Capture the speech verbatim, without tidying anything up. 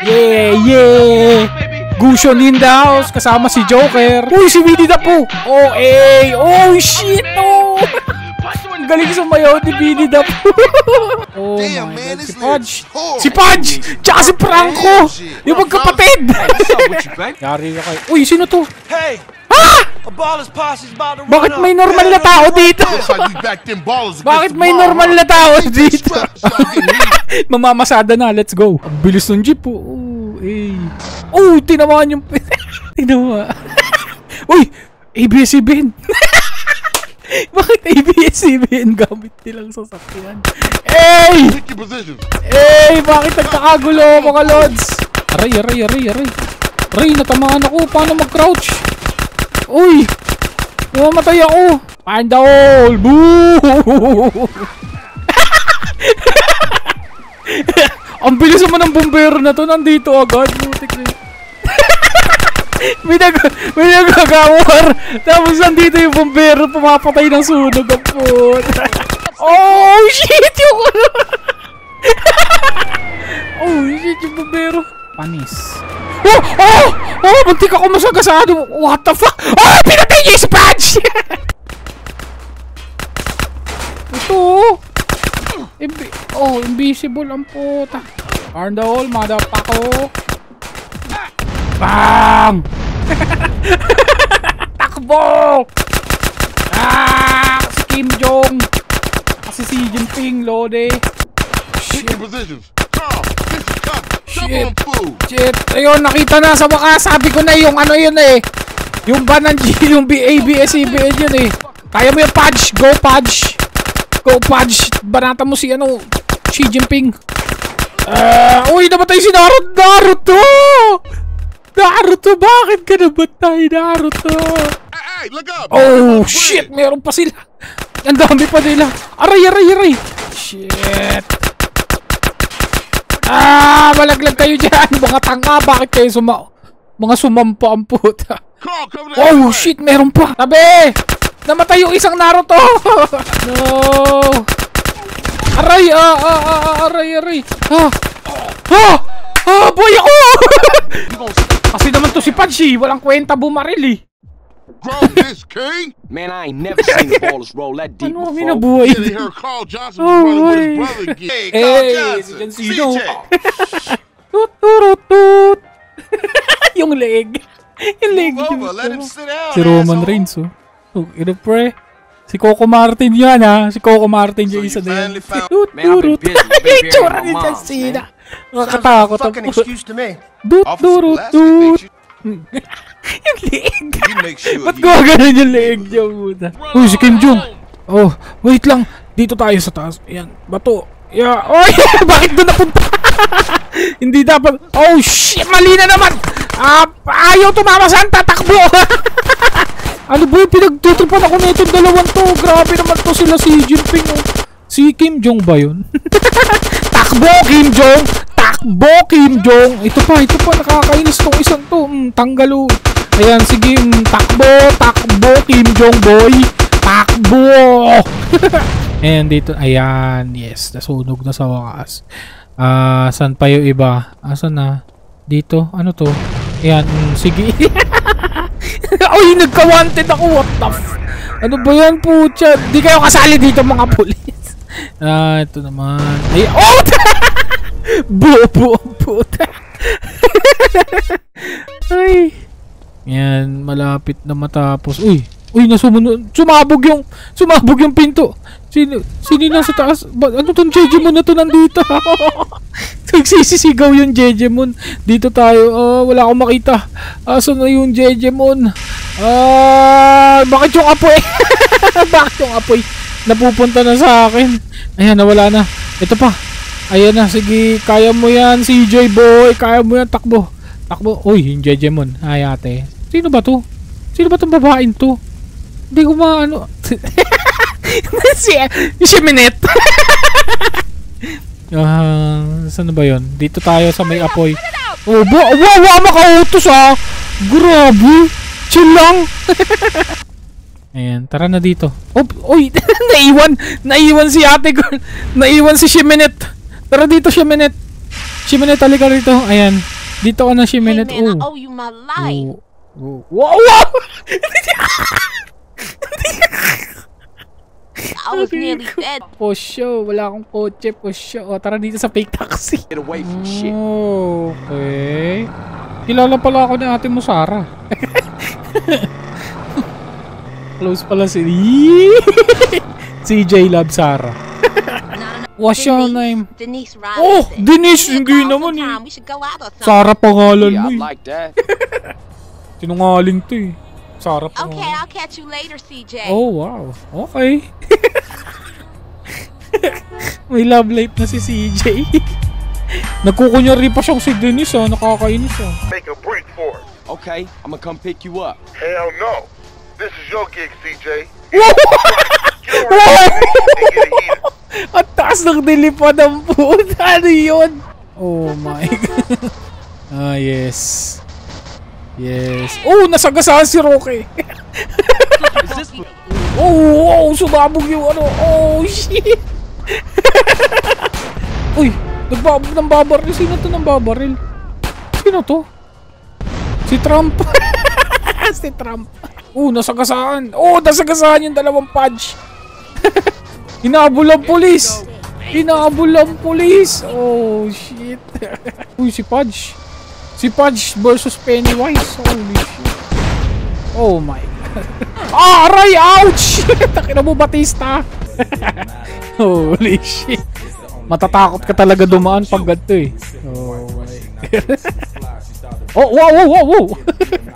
Yeah, yeah. Gushon in the house. Kasama si Joker. Uy, si Winnie the Pooh. Oh, eh. Oh, shit. Oh. Galing sumayaw ni Winnie the Pooh. Oh my God. Si Pudge. Si Pudge. Tsaka si Franco. Yung magkapatid. Yari ka kayo. Uy, sino to? Hey. Ha? Bakit may normal na tao dito? Bakit may normal na tao dito? Mamamasada na, let's go. Ang bilis ng jeep. Oh, eh. Oh, tinamaan yung... Tinamaan. Uy, A B S C B N. Bakit A B S C B N gamit nilang sasakyan? Hey! Hey, bakit nagkakagulo mga lods? Aray, aray, aray, aray. Aray, natamaan ako. Paano mag-crouch? Uy! Mamatay ako! Find the hole! Boo! Ang bilis naman ng bombero na to. Nandito agad. Butik na yun. May, nag may nagagawar. Tapos nandito yung bombero. Pumapatay ng sunog. Ang puta. Oh shit! Yung ano? Oh shit! Yung bombero. Panis. Oh! Oh! Oh! Muntik ako masagasado! What the fuck? Oh! Pinatay niya yung si Pudge! Ito! Invi oh! Invisible ang puta. Burn the hole, motherfucker! Bang! Takbo! Ah! Si Kim Jong! Kasi si Jinping, Lode! Shit! Shit! Shit! Ayun, nakita na sa wakas. Sabi ko na yung ano yun eh. Yung banan G, yung A B S C B N yun eh. Kaya mo yung Pudge. Go Pudge. Go Pudge. Banata mo si ano, Xi Jinping. Uh, uy, namatay si Naruto. Naruto! Naruto, bakit ka namatay, Naruto? Oh, shit! Meron pa sila. Ang dami pa nila. Aray, aray, aray. Shit. Ah, malaglag kayo dyan. Mga tanga, bakit kayo suma... Mga sumampa ang puta. Oh, shit, meron pa. Tabi! Namatay yung isang Naruto. No. Aray, ah, ah, ah, aray, aray. Ah, ah, ah, boy ako. Kasi naman to si Pudge, walang kwenta bumaril eh. Man, I ain't never seen the ballers roll that deep ano, before. minabuhay? Oh, boy. Hey, Eh, Carl si Johnson. Jansino. C J. Tut, turut, tut. Yung leg. Yung leg. Move yung over, let him gusto. sit down, Si Roman asshole. Reigns, oh. Oh, ino pre. Si Coco Martin yan, ha. Si Coco Martin yung So isa you na yan. finally found- Tut, Man, I've been turut. busy. I've been Yung burying tsura my ni mom, Jansina. Sounds Nakakatakot like a ang fucking puto. excuse to me. Tut, Officer turut, Pulaski tut. beat you. Yung leeg. You make sure Ba't he- gumagano'n yung leeg niya, puta? Uy, si Kim Jong. Oh, wait lang. Dito tayo sa taas. Ayan, bato. Yeah. Oh, yeah. Bakit doon napunta? Hindi dapat. Oh, shit. Mali na naman. Ah, ayaw tumama saan. Tatakbo. Ano ba yung pinagtutupan ako na itong dalawang to? Grabe naman to sila si Jinping. Oh. Si Kim Jong ba yun? Takbo, Kim Jong. Takbo, Kim Jong. Ito pa, ito pa. Nakakainis tong isang to. Mm, tanggalo. Ayan, sige. Mm, takbo, takbo, Kim Jong boy. Takbo. Ayan, dito. Ayan, yes. Nasunog na sa wakas. Ah, uh, saan pa yung iba? Asan na? Dito. Ano to? Ayan, mm, sige. Uy, nagka-wanted ako. What the f... Ano ba yan, putya? Di kayo kasali dito, mga pulis. Ah, ito naman. Ay, oh! Bobo, puta. Ay. Yan, malapit na matapos. Uy, uy, nasumunod. Sumabog yung, sumabog yung pinto. Sino, sino nasa taas? Ba, ano tong Jejemon na to nandito? Nagsisisigaw yung Jejemon. Dito tayo. Uh, wala akong makita. Asan na yung Jejemon? Ah, uh, bakit yung apoy? Bakit yung apoy? Napupunta na sa akin. Ayan, nawala na. Ito pa. Ayan na, sige. Kaya mo yan, C J boy. Kaya mo yan, takbo. Takbo. Uy, yung Jejemon. Ay, ate. Sino ba to? Sino ba tong babaeng to? Hindi ko maano. si si Minette. Ah, uh, saan ba yun? Dito tayo sa may apoy. Oh, wow, wow, wow, makautos ah. Grabe. Chill lang. Ayan, tara na dito. Oh, oy, naiwan. Naiwan si ate girl. Naiwan si Shiminette. Tara dito, Shiminette. Shiminette, halika rito. Ayan. Dito ka na si Hey Minute. man, I Oh. owe you my life. Oh. Oh. Wow! Wow! I was nearly dead. Posyo, wala akong kotse, posyo. O, tara dito sa fake taxi. Get away from shit. Oh, okay. Kilala pala ako ni ate mo, Sarah. Close pala si... C J Love Sarah. What's your name? Denise Oh, Robinson. Denise, Give me a hindi call naman eh. sometime. We should go out or something. Sarah pangalan Yeah, mo I eh. like that. Sinungaling to eh. Sarah Okay, pangalan. I'll catch you later, C J. Oh, wow. Okay. May love life na si C J. Nagkukunyari pa siyang si Denise ah. Nakakainis ah. Make a break for it. Okay, I'm gonna come pick you up. Hell no. This is your gig, C J. Wow! Get on and get it heated. Ang taas ng dilipad ng puta. Ano yun? Oh my God. Ah, yes. Yes. Oh, nasagasaan si Roque. Is this Oh, wow, sumabog yung ano. Oh, shit. Uy, nagbabog ng babaril. Sino to ng babaril? Sino to? Si Trump. Si Trump. Oh, nasagasaan. Oh, nasagasaan yung dalawang Pudge. Hinabol ang pulis. Hinabol ang pulis. Oh, shit. Uy, si Pudge. Si Pudge versus Pennywise. Holy shit. Oh my God. Ah, aray! Ouch! Takina mo, Batista. Holy shit. Matatakot ka talaga dumaan pag ganito eh. Oh my God. Oh, wow, wow, wow, wow.